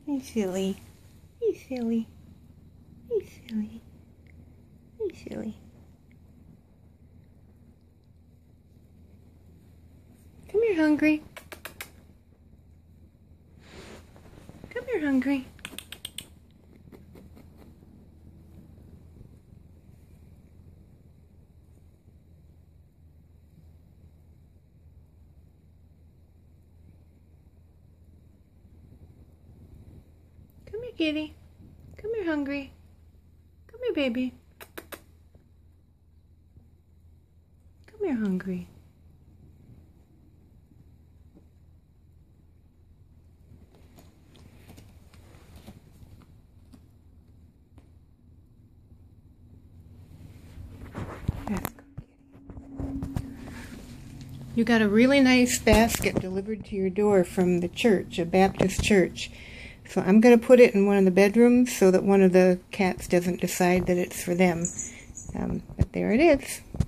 Hey, silly. Hey, silly. Hey, silly. Hey, silly. Come here, Hungry. Come here, Hungry. Come here, kitty. Come here, Hungry. Come here, baby. Come here, Hungry. That's good. You got a really nice basket delivered to your door from the church, a Baptist church. So I'm going to put it in one of the bedrooms so that one of the cats doesn't decide that it's for them. But there it is.